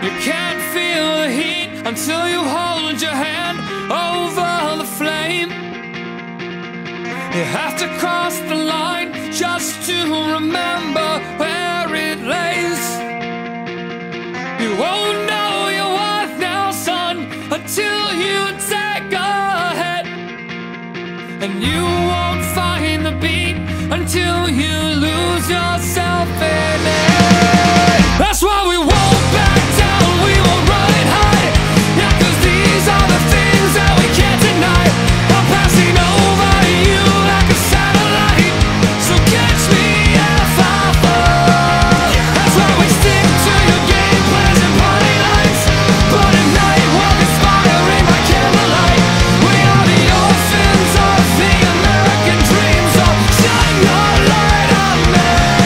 You can't feel the heat until you hold your hand over the flame. You have to cross the line just to remember where it lays. You won't know your worth now, son, until you take a hit. And you won't find the beat until you lose yourself in it. That's why we won't back down, we won't run and hide. Yeah, 'cause these are the things that we can't deny. I'm passing over you like a satellite, so catch me if I fall. That's why we stick to your game plans and party lights, but at night we're conspiring by candlelight. We are the orphans of the American dream, so shine your light on me.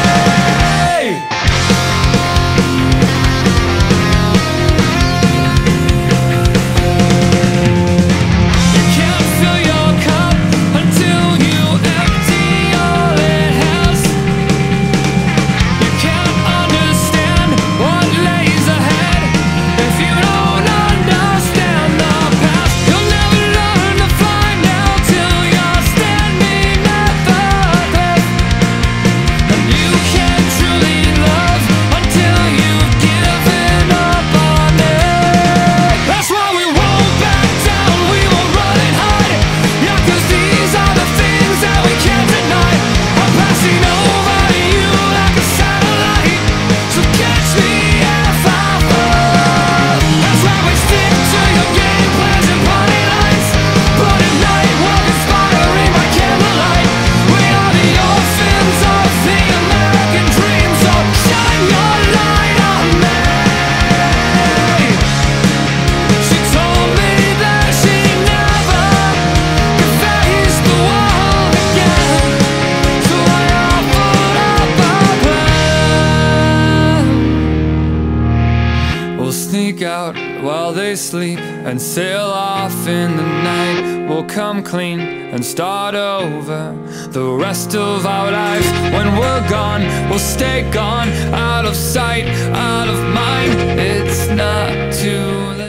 You can't fill your cup until you empty all it has. You can't understand what lays ahead if you don't understand the past. You'll never learn to fly now till you're standing at the cliff. And you can't truly love until you've given up on it. That's why we won't back down, we won't run and hide. Yeah, 'cause these are the things that we can't deny. I'm passing over you like a satellite, so catch me if I fall. That's why we stick to your game plans and party lights, but at night we're conspiring by candlelight. We are the orphans of the American dream, so shine your light on me. She told me that she never could face the world again, so I offered up a plan. We'll sneak out while they sleep and sail off in the night. We'll come clean and start over the rest of our lives. When we're gone, we'll stay gone, out of sight, out of mind. It's not too late.